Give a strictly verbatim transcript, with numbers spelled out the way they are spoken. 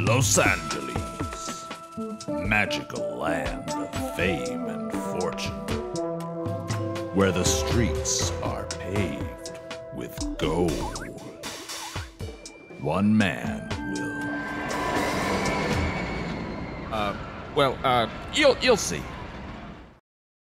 Los Angeles, magical land of fame and fortune, where the streets are paved with gold. One man will. Uh, well, uh, you'll you'll see.